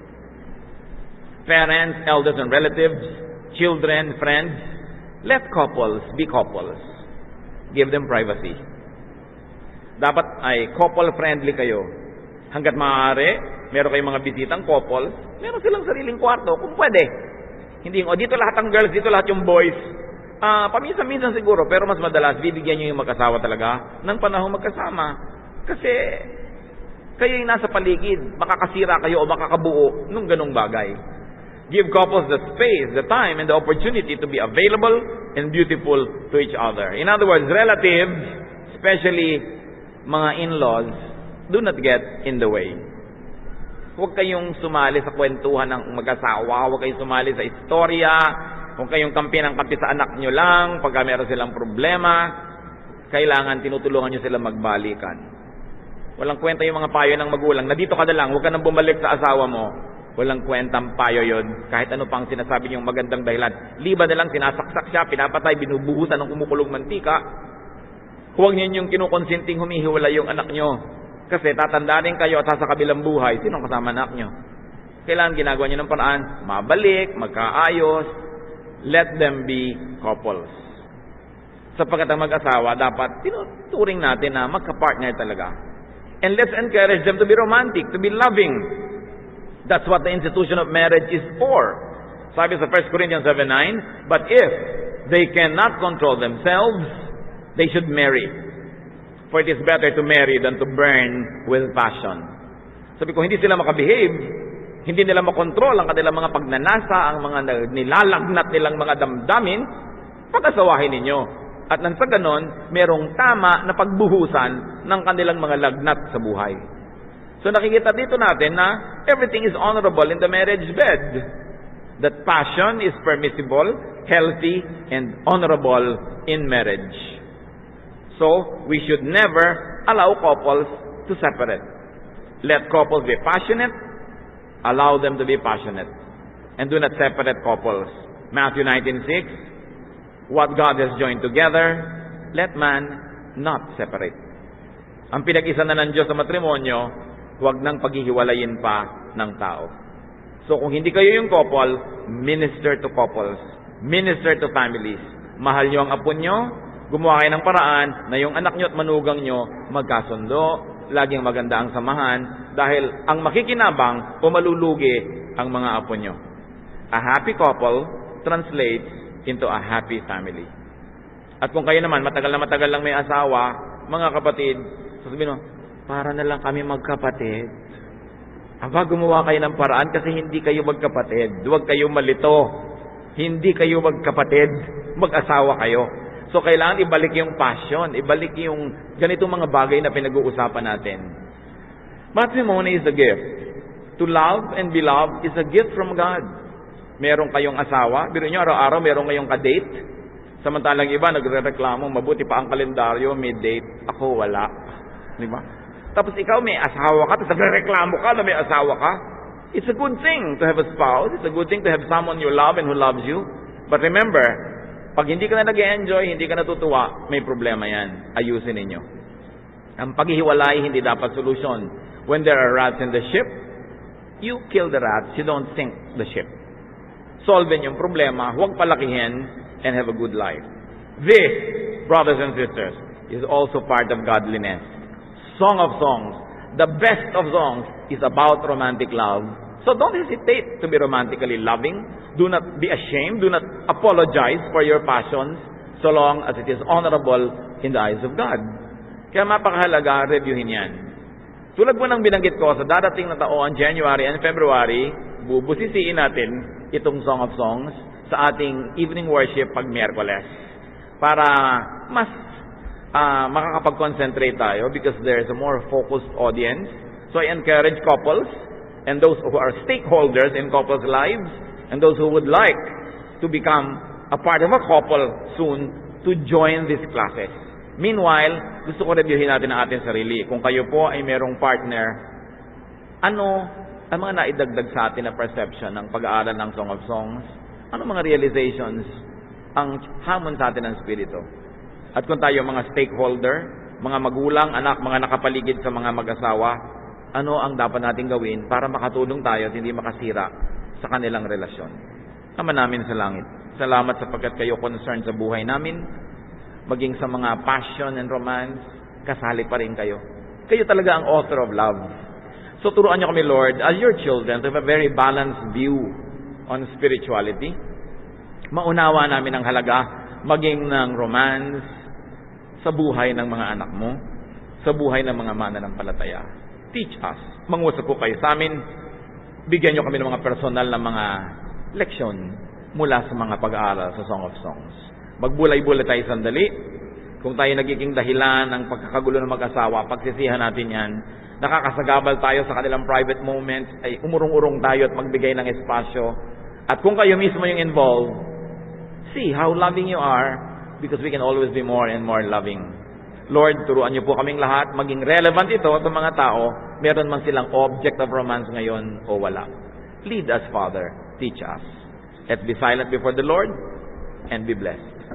Parents, elders and relatives, children, friends, let couples be couples. Give them privacy. Dapat ay couple-friendly kayo. Hanggat maaari, meron kayong mga bisitang couple, meron silang sariling kwarto, kung pwede. Hindi yung, dito lahat ang girls, dito lahat yung boys. Paminsan-minsan siguro, pero mas madalas, bibigyan nyo yung mag-asawa talaga ng panahon magkasama. Kasi, kayo yung nasa paligid, makakasira kayo o makakabuo nung ganong bagay. Give couples the space, the time, and the opportunity to be available and beautiful to each other. In other words, relatives, especially mga in-laws, do not get in the way. Huwag kayong sumali sa kwentuhan ng mag-asawa, huwag kayong sumali sa istorya, huwag kayong kampi ng kampi sa anak nyo lang, pagka meron silang problema, kailangan tinutulungan nyo sila magbalikan. Walang kwenta yung mga payo ng magulang, na dito ka na lang, huwag ka nang bumalik sa asawa mo. Walang kwentang payo yun. Kahit ano pang sinasabi niyong magandang dahilan. Liba na lang sinasaksak siya, pinapatay, binubuhusan ng kumukulong mantika. Huwag niyo yung kinukonsinting humihiwala yung anak niyo. Kasi tatandaan kayo at sa kabilang buhay, sinong kasama anak niyo? Kailangan ginagawa niyo ng paraan, mabalik, magkaayos, let them be couples. Sapagkat ang mag-asawa, dapat tinuturing natin na magka-partner talaga. And let's encourage them to be romantic, to be loving. That's what the institution of marriage is for. Sabi sa 1 Corinthians 7:9, but if they cannot control themselves, they should marry. For it is better to marry than to burn with passion. Sabi ko, hindi sila makabehave, hindi nila makontrol ang kanilang mga pagnanasa, ang mga nilalagnat nilang mga damdamin, pag-asawahin ninyo. At nang sa ganon, merong tama na pagbuhusan ng kanilang mga lagnat sa buhay. So nakikita dito natin na everything is honorable in the marriage bed. That passion is permissible, healthy, and honorable in marriage. So we should never allow couples to separate. Let couples be passionate, allow them to be passionate, and do not separate couples. Matthew 19:6, what God has joined together, let man not separate. Ang pinag-isa na ng Diyos sa matrimonyo, huwag nang paghihiwalayin pa ng tao. So kung hindi kayo yung couple, minister to couples, minister to families. Mahal nyo ang apo nyo, gumawa kayo ng paraan na yung anak nyo at manugang nyo magkasundo, laging maganda ang samahan, dahil ang makikinabang o malulugi ang mga apo nyo. A happy couple translates into a happy family. At kung kayo naman, matagal lang may asawa, mga kapatid, sasabihin mo, para na lang kami magkapatid. Aba, gumawa kayo ng paraan kasi hindi kayo magkapatid. Huwag kayo malito. Hindi kayo magkapatid. Mag-asawa kayo. So, kailangan ibalik yung passion. Ibalik yung ganitong mga bagay na pinag-uusapan natin. Matrimony is a gift. To love and be loved is a gift from God. Meron kayong asawa. Biro nyo, araw-araw meron kayong ka-date. Samantalang iba, nagre-reklamo, mabuti pa ang kalendaryo, may date. Ako, wala. Di ba? Tapos ikaw may asawa ka, tapos nagreklamo ka na may asawa ka. It's a good thing to have a spouse. It's a good thing to have someone you love and who loves you. But remember, pag hindi ka na nag-enjoy, hindi ka natutuwa, may problema yan. Ayusin ninyo. Ang paghihiwalay, hindi dapat solusyon. When there are rats in the ship, you kill the rats, you don't sink the ship. Solve yung problema, huwag palakihin, and have a good life. This, brothers and sisters, is also part of godliness. Song of Songs, the best of songs, is about romantic love. So don't hesitate to be romantically loving. Do not be ashamed. Do not apologize for your passions so long as it is honorable in the eyes of God. Kaya mapakahalaga, reviewin yan. Tulad mo nang binanggit ko, sa dadating na taon, January and February, bubusisiin natin itong Song of Songs sa ating evening worship pag Miyerkules. Para mas makakapag-concentrate tayo because there's a more focused audience. So I encourage couples and those who are stakeholders in couples' lives and those who would like to become a part of a couple soon to join these classes. Meanwhile, gusto ko reviewin natin ang ating sarili. Kung kayo po ay merong partner, ano ang mga naidagdag sa atin na perception ng pag-aaral ng Song of Songs? Ano mga realizations ang hamon sa atin ng Espiritu? At kung tayo mga stakeholder, mga magulang, anak, mga nakapaligid sa mga mag-asawa, ano ang dapat natin gawin para makatulong tayo at hindi makasira sa kanilang relasyon? Ama namin sa langit, salamat sapagkat kayo concerned sa buhay namin, maging sa mga passion and romance, kasali pa rin kayo. Kayo talaga ang author of love. So turuan niyo kami, Lord, as your children, to have a very balanced view on spirituality. Maunawa namin ang halaga maging ng romance sa buhay ng mga anak mo, sa buhay ng mga mananampalataya. Teach us. Mangusap po kayo sa amin. Bigyan niyo kami ng mga personal na mga leksyon mula sa mga pag-aaral sa Song of Songs. Magbulay-bulay tayo sandali. Kung tayo nagiging dahilan ng pagkakagulo ng mag-asawa, pagsisihan natin yan. Nakakasagabal tayo sa kanilang private moments, ay umurong-urong tayo at magbigay ng espasyo. At kung kayo mismo yung involved, see how loving you are, because we can always be more and more loving. Lord, turuan niyo po kaming lahat, maging relevant ito sa mga tao, meron man silang object of romance ngayon o wala. Lead us, Father. Teach us. Let's be silent before the Lord and be blessed.